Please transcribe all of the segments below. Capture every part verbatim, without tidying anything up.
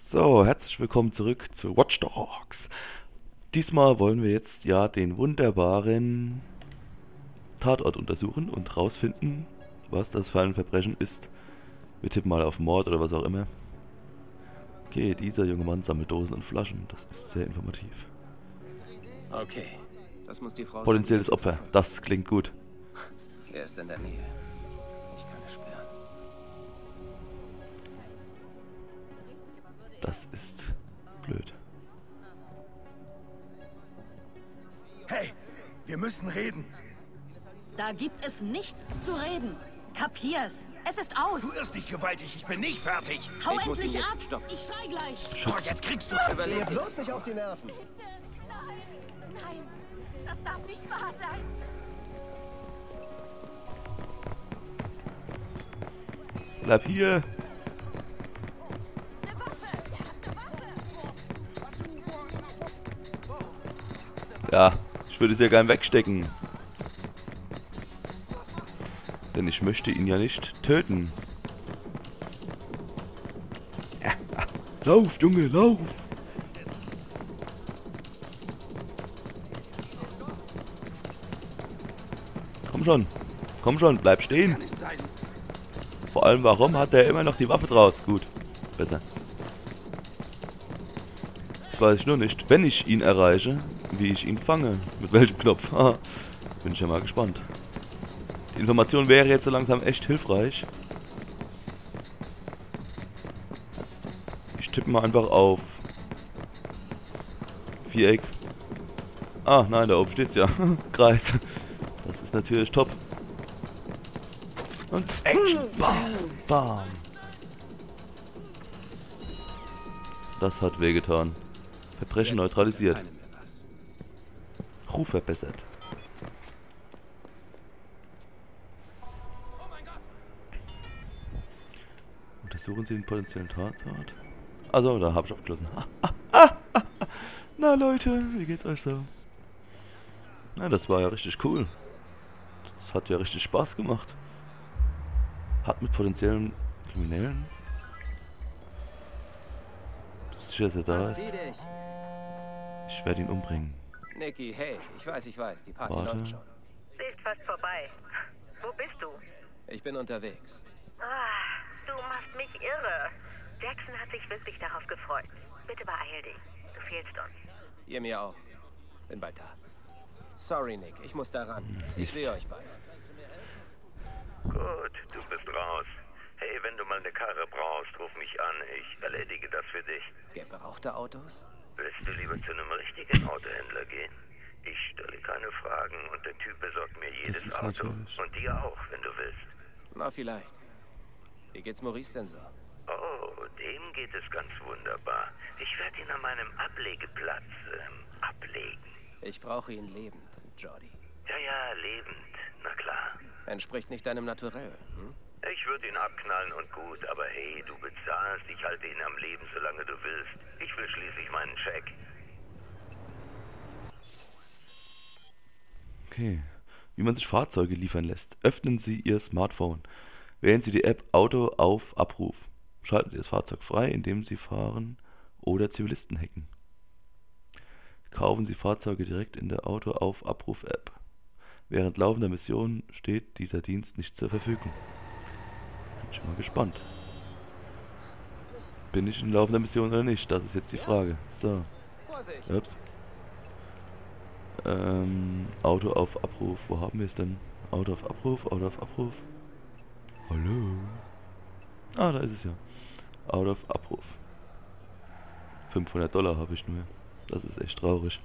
So, herzlich willkommen zurück zu Watch Dogs. Diesmal wollen wir jetzt ja den wunderbaren Tatort untersuchen und rausfinden, was das für ein Verbrechen ist. Wir tippen mal auf Mord oder was auch immer. Okay, dieser junge Mann sammelt Dosen und Flaschen. Das ist sehr informativ. Okay, das muss die Frau sein. Potenzielles Opfer, das klingt gut. Er ist in der Nähe. Ich kann es sperren. Das ist blöd. Hey, wir müssen reden. Da gibt es nichts zu reden. Kapier's. Es ist aus. Du irrst dich gewaltig, ich bin nicht fertig. Hau Ich muss ihn endlich jetzt ab. stoppen. Ich schrei gleich. Oh, jetzt kriegst du... Überleg Geh dir bloß nicht auf die Nerven. Nein, nein, das darf nicht wahr sein. Bleib hier. Ja, ich würde sehr gern wegstecken. Denn ich möchte ihn ja nicht töten. Ja, ja. Lauf, Junge, lauf! Komm schon, komm schon, bleib stehen. Vor allem, warum hat er immer noch die Waffe draus? Gut, besser. Das weiß ich nur nicht, wenn ich ihn erreiche, wie ich ihn fange. Mit welchem Knopf? Bin ich ja mal gespannt. Die Information wäre jetzt so langsam echt hilfreich. Ich tippe mal einfach auf Viereck. Ah, nein, da oben steht's ja. Kreis. Das ist natürlich top. Und Action. Bam. Bam. Das hat wehgetan. Verbrechen neutralisiert. Ruf verbessert. Untersuchen Sie den potenziellen Tatort. Also, da habe ich abgeschlossen. Na Leute, wie geht's euch so? Na, das war ja richtig cool. Das hat ja richtig Spaß gemacht. Hat mit potenziellen Kriminellen. Sicher, dass er da ist. Ich werde ihn umbringen. Nicky, hey, ich weiß, ich weiß, die Party Warte. läuft schon. Sie ist fast vorbei. Wo bist du? Ich bin unterwegs. Ah, du machst mich irre. Jackson hat sich wirklich darauf gefreut. Bitte beeil dich. Du fehlst uns. Ihr mir auch. Bin bald da. Sorry, Nick, ich muss da ran. Ich sehe euch bald. Gut, du bist raus. Hey, wenn du mal eine Karre brauchst, ruf mich an. Ich erledige das für dich. Gebrauchte Autos? Willst du lieber zu einem richtigen Autohändler gehen? Ich stelle keine Fragen und der Typ besorgt mir jedes ist Auto. natürlich- Und dir auch, wenn du willst. Na, vielleicht. Wie geht's Maurice denn so? Oh, dem geht es ganz wunderbar. Ich werde ihn an meinem Ablegeplatz ähm, ablegen. Ich brauche ihn lebend, Jordi. Ja, ja, lebend. Na klar. Entspricht nicht deinem Naturell, hm? Ich würde ihn abknallen und gut, aber hey, du bezahlst. Ich halte ihn am Leben, solange du willst. Ich will schließlich meinen Scheck. Okay. Wie man sich Fahrzeuge liefern lässt. Öffnen Sie Ihr Smartphone. Wählen Sie die App Auto auf Abruf. Schalten Sie das Fahrzeug frei, indem Sie fahren oder Zivilisten hacken. Kaufen Sie Fahrzeuge direkt in der Auto auf Abruf App. Während laufender Mission steht dieser Dienst nicht zur Verfügung. Bin ich mal gespannt. Bin ich in laufender Mission oder nicht? Das ist jetzt die Frage. So. Vorsicht! Ups. Ähm, Auto auf Abruf. Wo haben wir es denn? Auto auf Abruf, Auto auf Abruf. Hallo? Ah, da ist es ja. Auto auf Abruf. fünfhundert Dollar habe ich nur. Das ist echt traurig.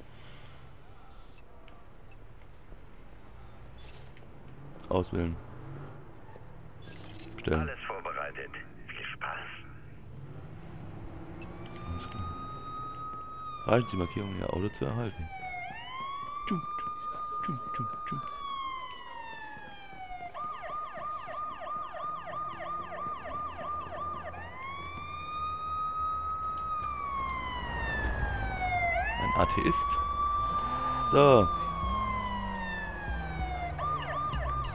Auswählen. Bestellen. Alles vorbereitet. Viel Spaß. Alles klar. Reichen Sie Markierung, Ihr Auto zu erhalten. Tschum, tschum, tschum, tschum, tschum. Ein Atheist. So.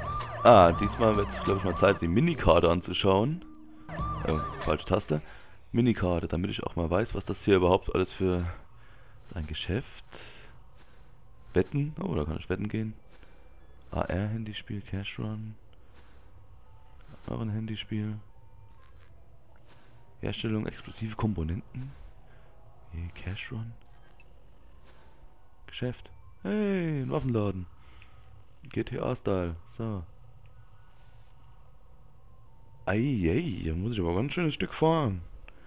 Ah, diesmal wird es, glaube ich, mal Zeit, die Minikarte anzuschauen. Oh, falsche Taste. Minikarte, damit ich auch mal weiß, was das hier überhaupt alles für ein Geschäft. Wetten, oh, da kann ich wetten gehen. A R-Handyspiel, Cash Run. Auch ein Handyspiel. Herstellung exklusive Komponenten. Hier, Cash Run. Geschäft. Hey, ein Waffenladen. G T A-Style. So. Eieiei, hier muss ich aber ganz schönes Stück fahren.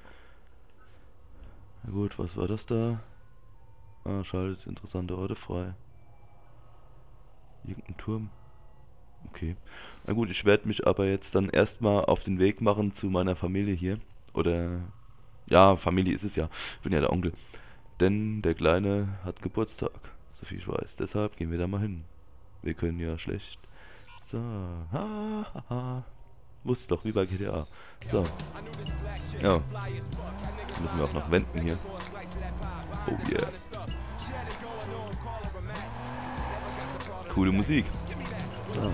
Na gut, was war das da? Ah, schaltet interessante Orte frei. Irgendein Turm. Okay. Na gut, ich werde mich aber jetzt dann erstmal auf den Weg machen zu meiner Familie hier. Oder... Ja, Familie ist es ja. Ich bin ja der Onkel. Denn der Kleine hat Geburtstag. So viel ich weiß. Deshalb gehen wir da mal hin. Wir können ja schlecht... So. Ha, ha, ha. Wusste doch, wie bei G T A. So. Ja. Müssen wir auch noch wenden hier. Oh yeah. Coole Musik. So.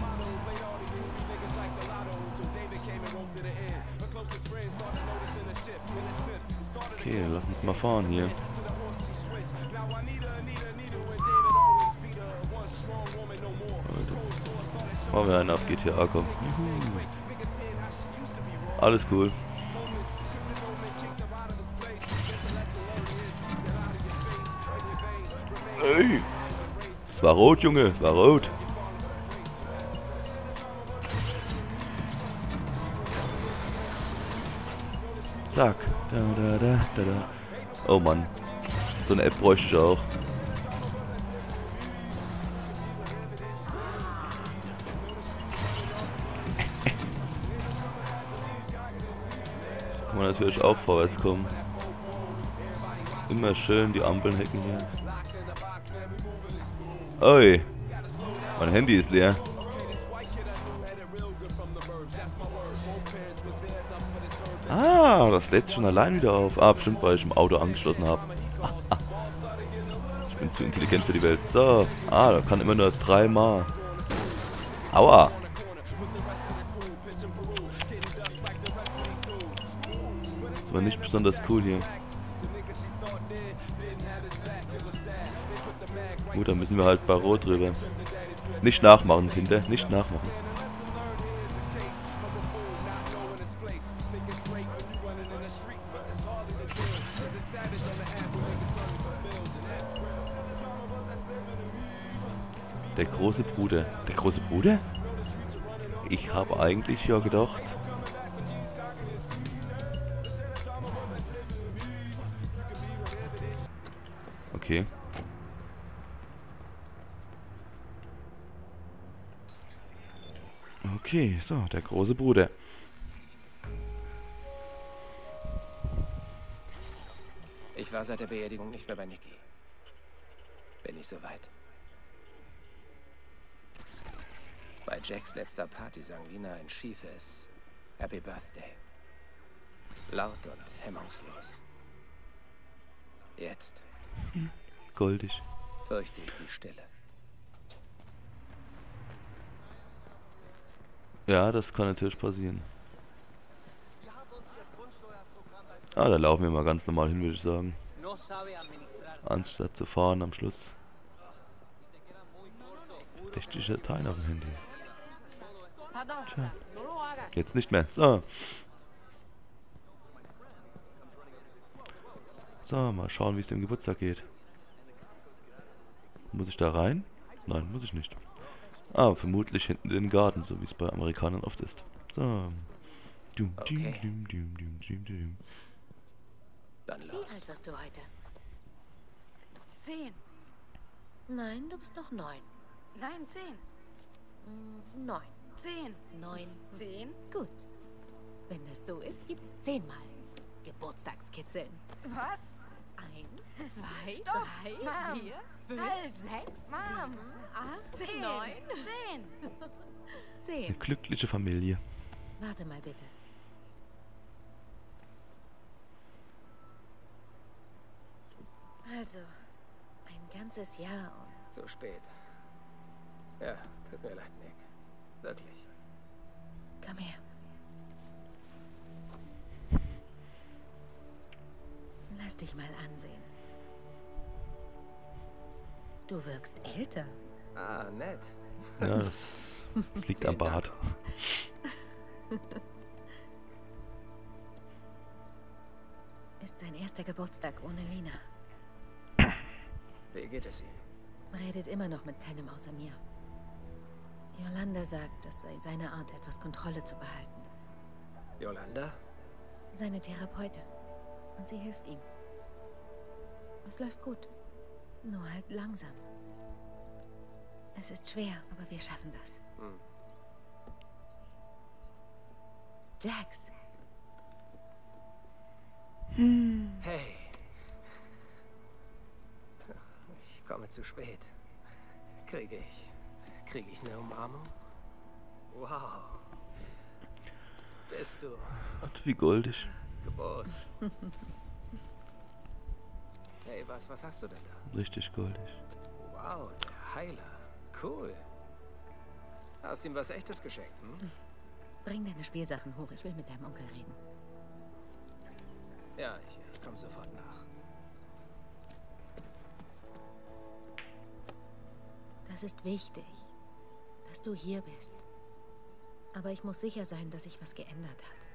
Okay, lass uns mal fahren hier. Wollen wir einen auf G T A kommen. Juhu. Alles cool. Ey! Es war rot, Junge, es war rot. Zack. Da, da, da, da, da. Oh Mann. So eine App bräuchte ich auch. Kann man natürlich auch vorwärts kommen. Immer schön die Ampeln hacken hier. Oi. Mein Handy ist leer. Ah, das lädt schon allein wieder auf. Ah, bestimmt, weil ich im Auto angeschlossen habe. Ich bin zu intelligent für die Welt. So. Ah, da kann immer nur dreimal. Aua. Das war nicht besonders cool hier. Gut, dann müssen wir halt bei Rot drüber. Nicht nachmachen, Kinder. Nicht nachmachen. Der große Bruder. Der große Bruder? Ich habe eigentlich ja gedacht... Okay. Okay, so, der große Bruder. Ich war seit der Beerdigung nicht mehr bei Nikki. Bin ich soweit. Bei Jacks letzter Party sang Lina ein schiefes Happy Birthday. Laut und hemmungslos. Jetzt Hm, goldig. fürchte ich die Stille. Ja, das kann natürlich passieren. Ah, da laufen wir mal ganz normal hin, würde ich sagen. Anstatt zu fahren am Schluss. Verdächtige Dateien auf dem Handy. Tja. Jetzt nicht mehr. So. So, mal schauen, wie es dem Geburtstag geht. Muss ich da rein? Nein, muss ich nicht. Ah, vermutlich hinten in den Garten, so wie es bei Amerikanern oft ist. So. Dum, Okay. dum, dum, dum, dum, dum. Dann Wie los. alt wirst du heute? Zehn. Nein, du bist noch neun. Nein, zehn. Hm, neun. Zehn. Neun. Zehn. Gut. Wenn es so ist, gibt's zehnmal Geburtstagskitzeln. Was? Eins, zwei, Stopp, drei, Mom. vier, fünf, Halt. sechs, Mom. sieben, acht, Zehn. neun, Zehn. Eine zehn. glückliche Familie. Warte mal bitte. Also, ein ganzes Jahr und... Zu spät. Ja, tut mir leid, Nick. Wirklich. Komm her. Lass dich mal ansehen. Du wirkst älter. Ah, nett. Ja, das, das liegt am Bart. Ist sein erster Geburtstag ohne Lina. Wie geht es ihm? Redet immer noch mit keinem außer mir. Yolanda sagt, es sei seine Art, etwas Kontrolle zu behalten. Yolanda? Seine Therapeutin. Und sie hilft ihm. Es läuft gut. Nur halt langsam. Es ist schwer, aber wir schaffen das. Hm. Jax. Hey. Ich komme zu spät. Kriege ich... Kriege ich eine Umarmung? Wow. Bist du Gott, wie goldig. groß. Hey, was, was hast du denn da? Richtig goldig. Wow, der Heiler. Cool. Hast ihm was Echtes geschenkt, hm? Bring deine Spielsachen hoch. Ich will mit deinem Onkel reden. Ja, ich, ich komme sofort nach. Das ist wichtig, dass du hier bist. Aber ich muss sicher sein, dass sich was geändert hat.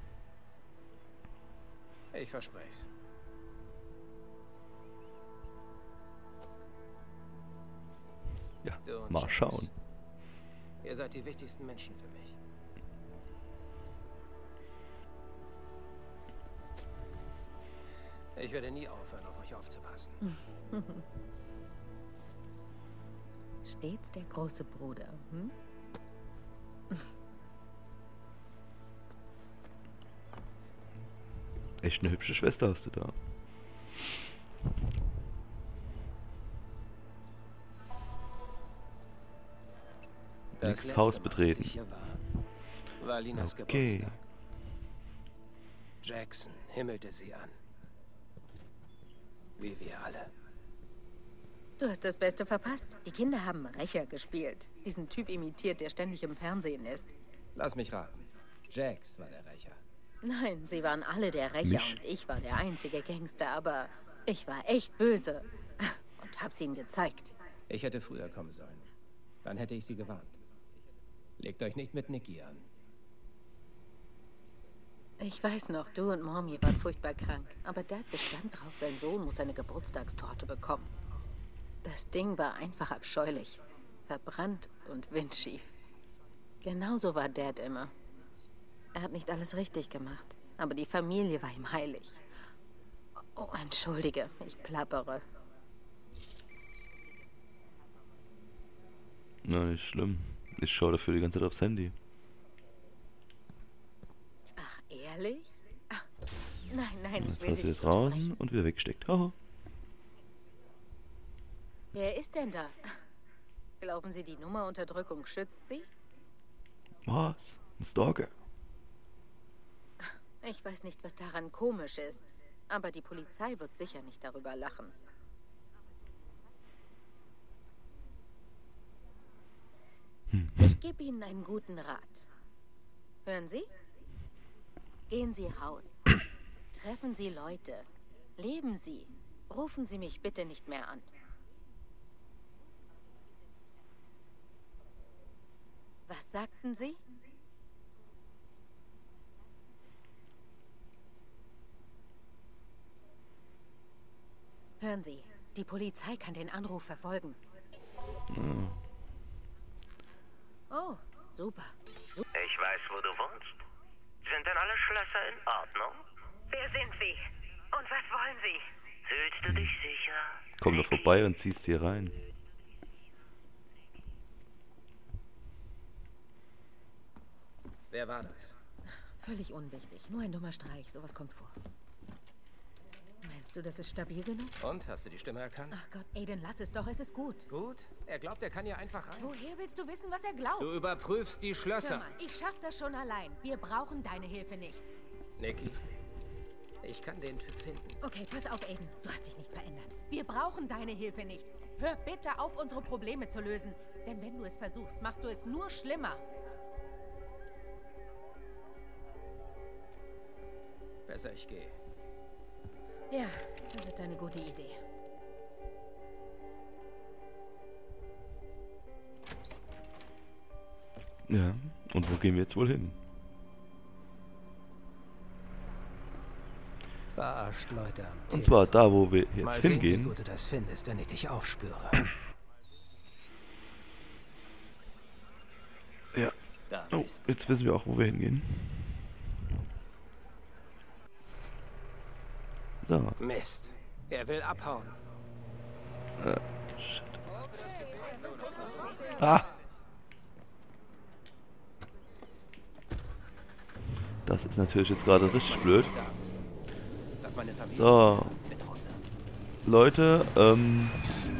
Ich verspreche es. Ja, Du und mal Jax. schauen. Ihr seid die wichtigsten Menschen für mich. Ich werde nie aufhören, auf euch aufzupassen. Stets der große Bruder, hm? Echt eine hübsche Schwester hast du da. Das Nix Haus letzte Mal, als betreten. ich hier war, war Linas Okay. Geburtstag. Jackson himmelte sie an. Wie wir alle. Du hast das Beste verpasst. Die Kinder haben Rächer gespielt. Diesen Typ imitiert, der ständig im Fernsehen ist. Lass mich raten. Jax war der Rächer. Nein, sie waren alle der Rächer Mich? und ich war der einzige Gangster, aber ich war echt böse. Und hab's ihnen gezeigt. Ich hätte früher kommen sollen. Dann hätte ich sie gewarnt. Legt euch nicht mit Nikki an. Ich weiß noch, du und Mommy waren furchtbar krank. Aber Dad bestand drauf, sein Sohn muss eine Geburtstagstorte bekommen. Das Ding war einfach abscheulich. Verbrannt und windschief. Genauso war Dad immer. Er hat nicht alles richtig gemacht. Aber die Familie war ihm heilig. Oh, entschuldige, ich plappere. Na, nicht schlimm. Ich schaue dafür die ganze Zeit aufs Handy. Ach, ehrlich? Ah, nein, nein, ich Jetzt will hat sie sie nicht jetzt draußen unterbrechen. und wieder weggesteckt. Haha. Wer ist denn da? Glauben Sie, die Nummerunterdrückung schützt Sie? Was? Ein Stalker. Ich weiß nicht, was daran komisch ist. Aber die Polizei wird sicher nicht darüber lachen. Ich gebe Ihnen einen guten Rat. Hören Sie? Gehen Sie raus. Treffen Sie Leute. Leben Sie. Rufen Sie mich bitte nicht mehr an. Was sagten Sie? Hören Sie, die Polizei kann den Anruf verfolgen. Oh, super. Ich weiß, wo du wohnst. Sind denn alle Schlösser in Ordnung? Wer sind Sie? Und was wollen Sie? Fühlst du dich sicher? Komm doch vorbei und ziehst hier rein. Wer war das? Völlig unwichtig. Nur ein dummer Streich. Sowas kommt vor. Meinst du, das ist stabil genug? Und, hast du die Stimme erkannt? Ach Gott, Aiden, lass es doch. Es ist gut. Gut. Er glaubt, er kann hier einfach rein. Woher willst du wissen, was er glaubt? Du überprüfst die Hör Schlösser. mal, ich schaff das schon allein. Wir brauchen deine Hilfe nicht. Nikki, ich kann den Typ finden. Okay, pass auf, Aiden. Du hast dich nicht verändert. Wir brauchen deine Hilfe nicht. Hör bitte auf, unsere Probleme zu lösen. Denn wenn du es versuchst, machst du es nur schlimmer. Besser, ich gehe. Ja, ist eine gute Idee. Ja, und wo gehen wir jetzt wohl hin? Verarscht Leute am Und zwar da, wo wir jetzt Mal sehen, hingehen. wie gut du das findest, wenn ich dich aufspüre. Ja. Da Oh, bist du. jetzt wissen wir auch, wo wir hingehen. So. Mist. Er will abhauen. Äh, shit. Ah! Das ist natürlich jetzt gerade richtig blöd. Dass meine Familie So. bedroht wird. Leute, ähm...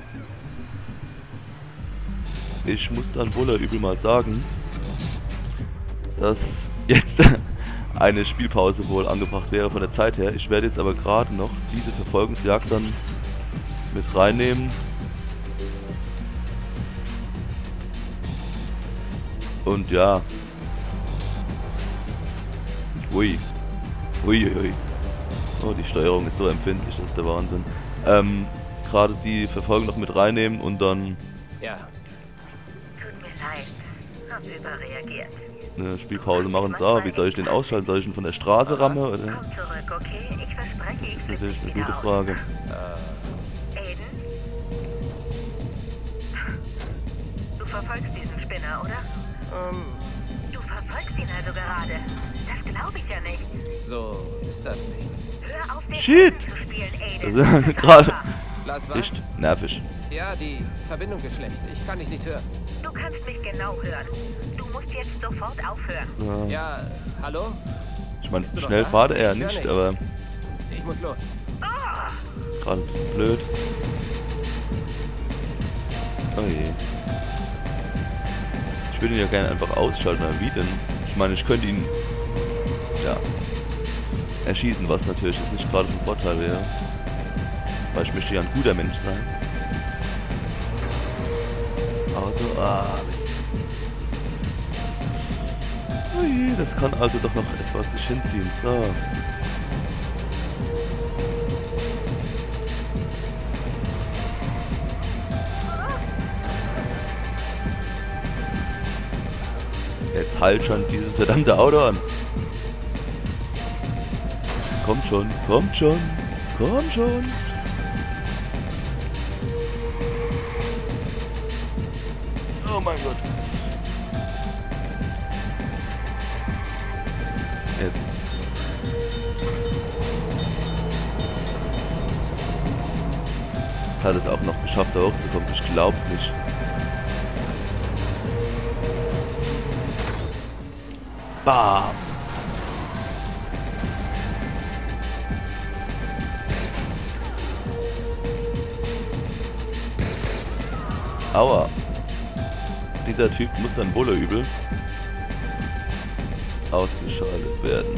ich muss dann wohl oder übel mal sagen, dass jetzt eine Spielpause wohl angebracht wäre von der Zeit her. Ich werde jetzt aber gerade noch diese Verfolgungsjagd dann mit reinnehmen. Und ja. Ui. Ui, ui. Oh, die Steuerung ist so empfindlich, das ist der Wahnsinn. Ähm, gerade die Verfolgung noch mit reinnehmen und dann Ja, Tut mir leid. Hab überreagiert. eine Spielpause machen. So, wie soll ich den ausschalten? Soll ich ihn von der Straße ramme? Oder? Komm zurück, okay? Ich verspreche, ich Das ist flippe natürlich dich eine wieder gute aus. Frage. Aiden? Du verfolgst diesen Spinner, oder? ähm, Du verfolgst ihn also gerade. Das glaube ich ja nicht. so ist das nicht. Hör auf, den Shit! Helden zu spielen, Das Aiden. ist gerade Lass was? echt nervig. Ja, die Verbindung ist schlecht. Ich kann dich nicht hören. Du kannst mich genau hören. Du musst jetzt sofort aufhören. Ja. Ja, hallo? Ich meine, Bist du noch schnell da? fahrt er Ich hör nicht, nichts. aber Ich muss los. ist gerade ein bisschen blöd. Oh je. Ich würde ihn ja gerne einfach ausschalten, aber wie denn? Ich meine, ich könnte ihn ja erschießen, was natürlich jetzt nicht gerade von Vorteil wäre. Weil ich möchte ja ein guter Mensch sein. Also, ah, Mist. Oh je, das kann also doch noch etwas sich hinziehen. So. Jetzt halt schon dieses verdammte Auto an. Kommt schon, kommt schon, kommt schon. Oh mein Gott. Jetzt. Jetzt hat es auch noch geschafft, da hochzukommen. Ich glaub's nicht. Bam. Aua. Dieser Typ muss dann wohl oder übel ausgeschaltet werden.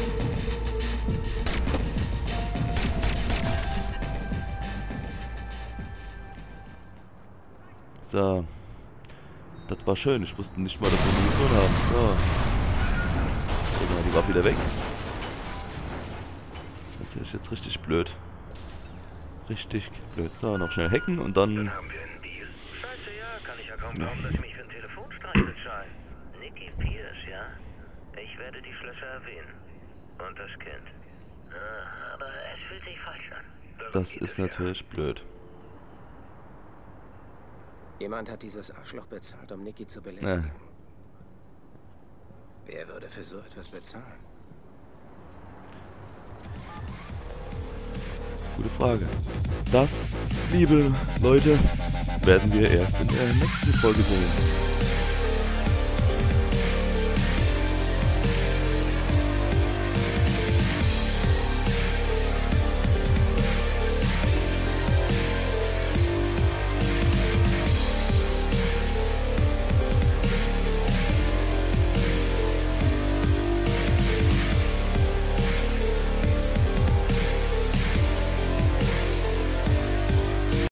So. Das war schön. Ich wusste nicht mal, dass wir Munition haben. So. Genau, die war wieder weg. Das ist natürlich jetzt richtig blöd. Richtig blöd. So, noch schnell hacken und dann... Dann haben wir einen Deal. Scheiße, ja, kann ich ja kaum glauben, dass Sie mich für einen Telefonstreich bezahlen. Nicky Pierce, ja? Ich werde die Schlösser erwähnen. Und das Kind. Ah, aber es fühlt sich falsch an. Das geht ist es ja. natürlich blöd. Jemand hat dieses Arschloch bezahlt, um Nicky zu belästigen. Ja. Wer würde für so etwas bezahlen? Gute Frage. Das, liebe Leute, werden wir erst in der nächsten Folge sehen.